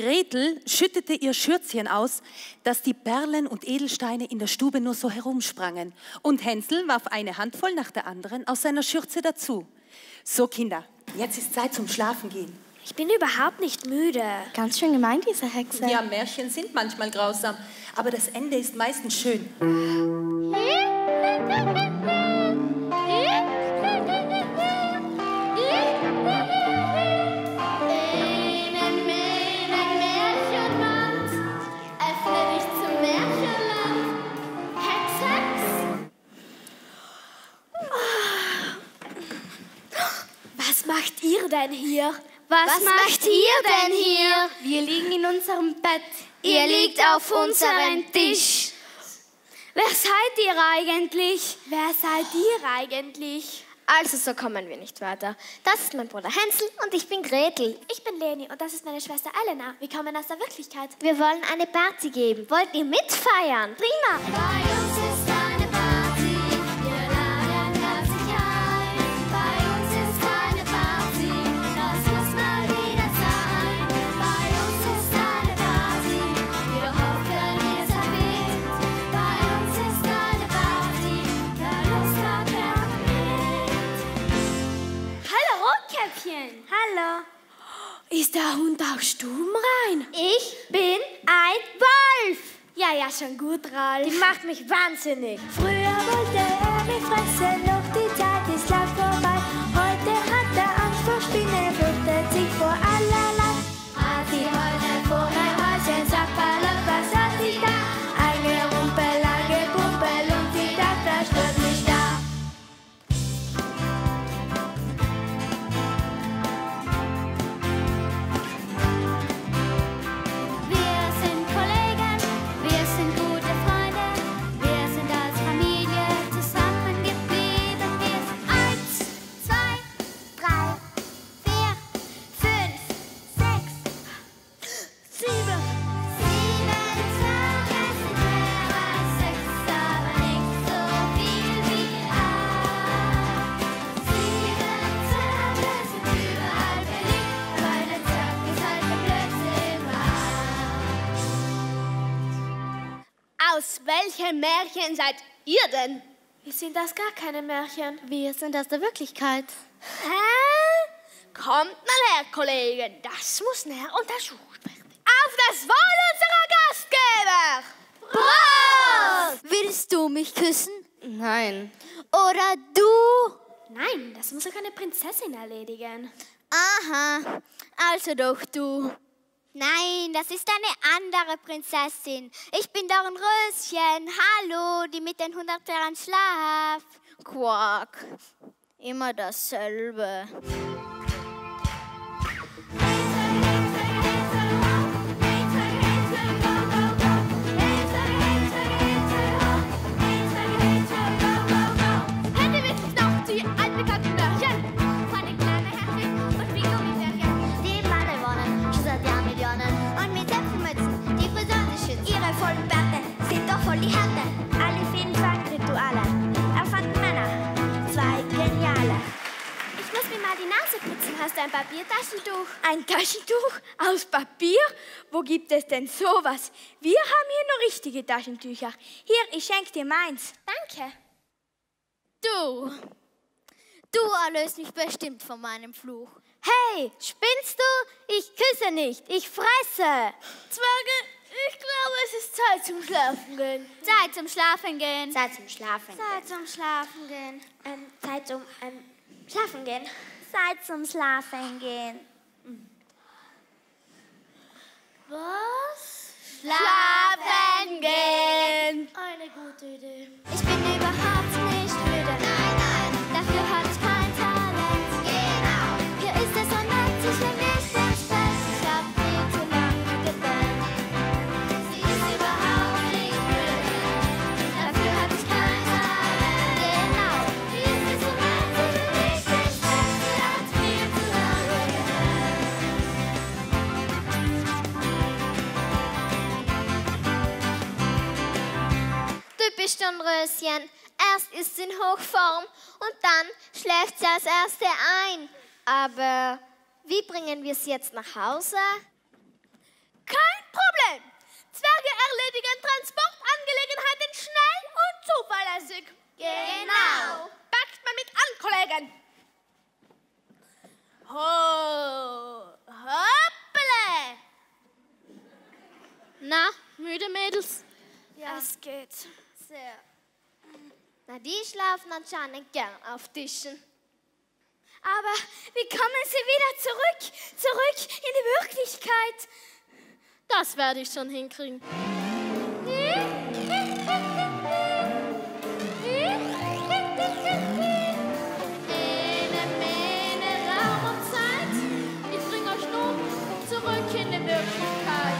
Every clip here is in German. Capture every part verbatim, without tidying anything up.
Gretel schüttete ihr Schürzchen aus, dass die Perlen und Edelsteine in der Stube nur so herumsprangen. Und Hänsel warf eine Handvoll nach der anderen aus seiner Schürze dazu. So, Kinder, jetzt ist Zeit zum Schlafengehen. Ich bin überhaupt nicht müde. Ganz schön gemein, diese Hexe. Ja, Märchen sind manchmal grausam, aber das Ende ist meistens schön. Was macht ihr denn hier? Was, Was macht ihr denn hier? Wir liegen in unserem Bett. Ihr liegt auf unserem Tisch. Wer seid ihr eigentlich? Wer seid ihr eigentlich? Also, so kommen wir nicht weiter. Das ist mein Bruder Hänsel und ich bin Gretel. Ich bin Leni und das ist meine Schwester Elena. Wir kommen aus der Wirklichkeit. Wir wollen eine Party geben. Wollt ihr mitfeiern? Prima. Bei uns ist eine Party. Wir laden herzlich ein. Bei uns ist eine Party. Das muss mal wieder sein. Bei uns ist eine Party. Wir hoffen, ihr seid mit. Bei uns ist eine Party. Wer Lust hat, der mit. Hallo, Rotkäppchen. Hallo. Ist der Hund auch stubenrein? Ich bin ein Wolf. Ja, ja, schon gut, Ralf. Die macht mich wahnsinnig. Früher wollte er mich fressen, doch die Zeit ist lang vorbei. Heute hat er Angst vor Spinnen, fürchtet sich vor allerlei. Hat sie heute vor ein Häuschen, sagt Palop, was hat sie da? Eine Rumpel, eine Pumpel und sie dachte, das stört mich da. Wir sind Kollegen, wir sind gute Freunde, wir sind als Familie zusammengeblieben. Wir sind eins, zwei, drei, vier, fünf, sechs, sieben. Sieben Tage sind mehr als sechs, aber nicht so viel wie acht. Sieben Tage sind überall beliebt, weil der Tag ist halt der Blödsinn macht. Aus welchem Märchen seid ihr denn? Wir sind das gar keine Märchen. Wir sind aus der Wirklichkeit. Hä? Kommt mal her, Kollegen. Das muss näher untersucht werden. Auf das Wohl unserer Gastgeber! Prost! Willst du mich küssen? Nein. Oder du? Nein, das muss doch eine Prinzessin erledigen. Aha. Also doch du. Nein, das ist eine andere Prinzessin. Ich bin Dornröschen. Hallo, die mit den hundert Jahren Schlaf. Quack. Immer dasselbe. Kennt ihr wirklich noch die altbekannten Märchen? Von den kleinen Herzchen und wie Gummibärchen. Die Male wohnen schon seit Jahrmillionen und mit Zöpfenmützen, die Frisuren sich schützen. Ihre vollen Bärte sind doch voll die Härte. Alle vielen Rituale erfanden Männer, zwei Geniale. Ich muss mir mal die Nase putzen. Hast du ein Papiertaschentuch? Ein Taschentuch aus Papier? Wo gibt es denn sowas? Wir haben hier nur richtige Taschentücher. Hier, ich schenke dir meins. Danke. Du. Du erlöst mich bestimmt von meinem Fluch. Hey, spinnst du? Ich küsse nicht, ich fresse. Zwerge, ich glaube, es ist Zeit zum Schlafen gehen. Zeit zum Schlafen gehen. Zeit zum Schlafen. Zeit zum Schlafen gehen. Ähm, Zeit zum ähm, Schlafen gehen. Zeit zum Schlafen gehen. Was? Schlafen gehen. Eine gute Idee. Ich bin überhaupt nicht müde. Nein, nein, dafür habe ich kein Talent. Genau. Hier ist es so nett, sich wenn ich bin fest. Ich hab viel zu lange gepennt. Sie ist überhaupt nicht müde. Dafür habe ich kein Talent. Genau. Hier ist es so nett, sich wenn ich bin fest. Sie hat viel zu lange gepennt. Typisch Dornröschen. Erst ist sie in Hochform und dann schläft sie als Erste ein. Aber wie bringen wir sie jetzt nach Hause? Kein Problem. Zwerge erledigen Transportangelegenheiten schnell und zuverlässig. Genau. Packt mal mit an, Kollegen. Ho, hoppele. Na, müde Mädels? Ja. Es geht. Sehr. Na, die schlafen anscheinend gern auf Tischen. Aber wie kommen sie wieder zurück? Zurück in die Wirklichkeit? Das werde ich schon hinkriegen. Ene, mene, Raum und Zeit. Ich bringe euch nun zurück in die Wirklichkeit.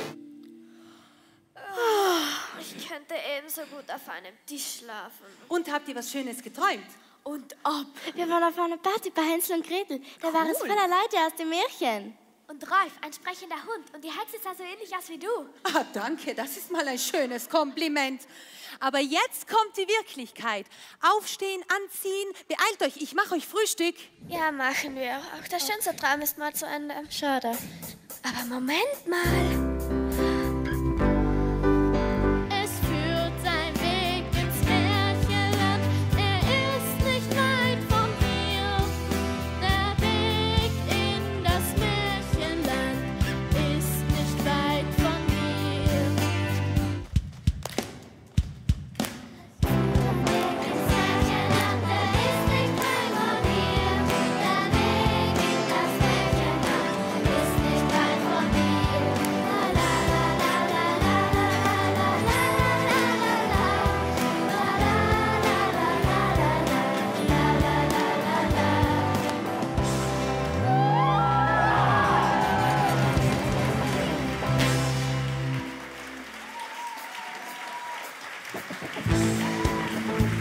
Ich könnte ebenso gut auf einem Tisch schlafen. Und habt ihr was Schönes geträumt? Und ob. Wir waren auf einer Party bei Hänsel und Gretel. Da waren es voller Leute aus dem Märchen. Und Rolf, ein sprechender Hund. Und die Hexe sah so ähnlich aus wie du. Ah, danke, das ist mal ein schönes Kompliment. Aber jetzt kommt die Wirklichkeit. Aufstehen, anziehen, beeilt euch, ich mache euch Frühstück. Ja, machen wir. Auch der schönste Traum ist mal zu Ende. Schade. Aber Moment mal. Es führt sein Weg ins Märchenland. Er ist nicht weit von hier. Der Weg in das Märchenland ist nicht weit von hier. Der Weg ins Märchenland, der ist nicht weit von hier. Der Weg in das Märchenland ist nicht weit von hier. La la la la la la la la la la la la la la.